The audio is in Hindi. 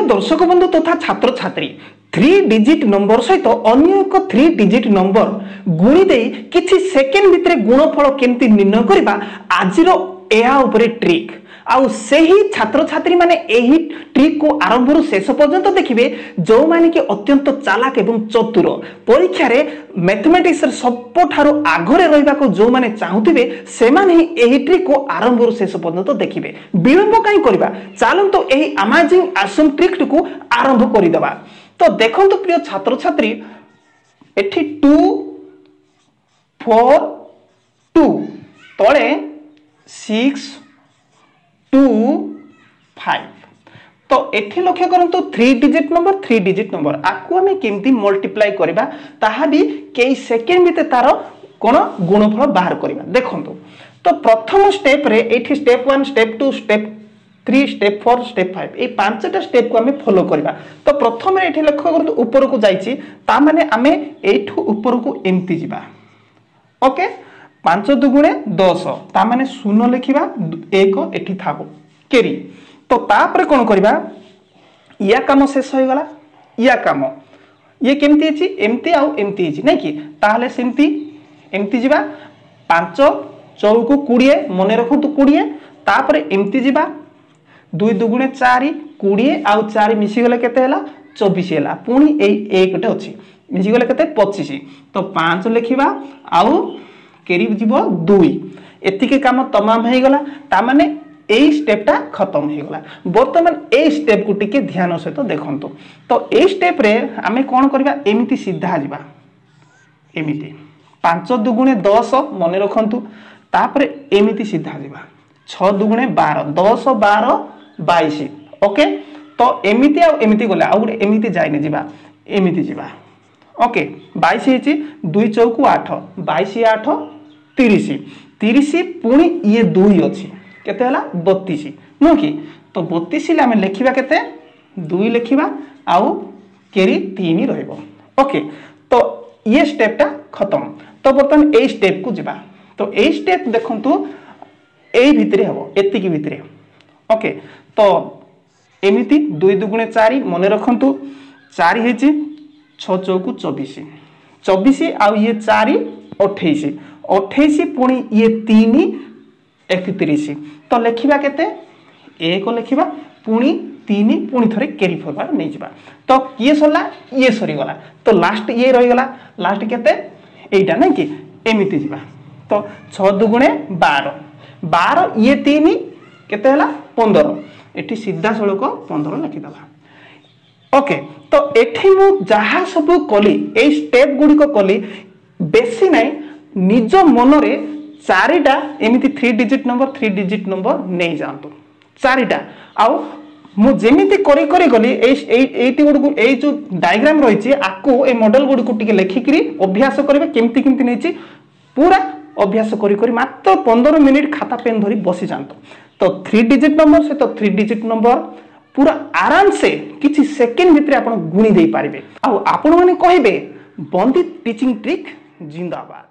दर्शक बंधु तथा छात्र छात्री 3 डिजिट नंबर सहित अन्य एक 3 डिजिट नंबर गुणी दे किछि सेकेंड भितरे गुणफल केमती निर्णय करबा आजिरो एहा उपरे ट्रिक आउ सेही छात्र छात्री माने एही ट्रिक को आरंभ रु शेष पर्यंत देखिबे जो माने कि अत्यंत चालाक एवं चतुर परीक्षा रे मैथमेटिक्स रे सबठारो आगरे रहबा को जो माने चाहुथिबे से माने ही एही ट्रिक को आरंभ रु शेष पर्यंत देखिबे विलंब काई करबा चालन तो एही अमेजिंग असम ट्रिक को आरंभ करि दबा। तो देखंतु प्रिय छात्र छात्री एठी 2 4 2 तळे 6 2 5 तो एठी लक्ष्य करंतु 3 डिजिट नंबर आकु हमें केमती मल्टीप्लाई करबा ताहा भी कई सेकेंड भीतर तार कोन गुणफल बाहर करबा। देखंतु तो प्रथम स्टेप रे एठी step 1 step 2 step 3 step 4 step 5 ए पांचटा स्टेप को हमें फॉलो करबा। तो प्रथम रे एठी लक्ष्य करंतु ऊपर को जाईची ता माने हमें एठू ऊपर को एमती जिबा। ओके 5 दुगुणे 10 ता माने शून्य लिखिबा 1 एठी थाबो केरी। तो तापर कोन करबा या काम शेष होय गला या काम ये केमती अछि एमती आउ एमती अछि नै कि ताहले सिमती एमती जिबा 5 चौको 20 मने रखंतु 20 तापर एमती जिबा 2 दुगुणे 4 20 आउ 4 मिसी गले केते हला 24 हला पुनी ए एकटे अछि मिसी गले केते 25 तो 5 लिखिबा आउ केरी जीवो 2 एतिके काम तमाम हे गला ता माने ए स्टेपटा खत्म हे गला। वर्तमान ए स्टेप को टिके ध्यान सहित देखंतु। तो ए स्टेप रे हमें कोन करबा एमिति सीधा जीवा एमिति 5 दुगुणे 10 मने रखंतु तापरे एमिति सीधा जीवा 6 दुगुणे 12 10 12 22 ओके। तो एमिति आ एमिति गला आ गुटे एमिति जाइने जीवा एमिति जीवा ओके 22 हेची 2 चौको 8 22 8 30 30 पुणी ये 2 अछि केते हला 32 नो कि तो 32 ले हमें लिखिबा केते 2 लिखिबा आउ केरी 3 रहइबो ओके। तो ये स्टेपटा खत्म। तो बर्तन ए स्टेप को जिबा। तो ए स्टेप देखंतु ए भितरे हबो एति की भितरे ओके। तो एमिति 2 दुगुणे 4 मने रखंतु 4 हेची 6 चौको 24 24 आउ ये 4 28 28 पुणी ये 3 31 तो लिखिबा केते 1 लिखिबा पुणी 3 पुणी थरे कैरी फॉरवर्ड नै जिबा। तो ये सरला ये सरी गला तो लास्ट ये रही गला लास्ट केते एटा नै कि एमिति जिबा। तो 6 दुगुणे 12 12 ये 3 केते हला 15 एठी सीधा सळक 15 लिखि दला ओके। तो एठी मु जहा सब कली ए स्टेप गुडी को कली बेसी नै निज मनरे 4टा एमिति 3 डिजिट नंबर नै जानतो 4टा आउ मु जेमिति करी करी गली एटी गुड को ए जो डायग्राम रही छि आकु ए मॉडल गुड को टिके लेखिकरी अभ्यास करबे केमति केमति नै छि पूरा अभ्यास करी करी मात्र 15 मिनिट खाता पेन धरी बसी जानतो। तो 3 डिजिट नंबर से तो 3 डिजिट नंबर पूरा आराम से किछि सेकेंड भितरे आपण गुणी देई पारिबे। आ आपण माने कहिबे बंदित टीचिंग ट्रिक जिंदाबाद।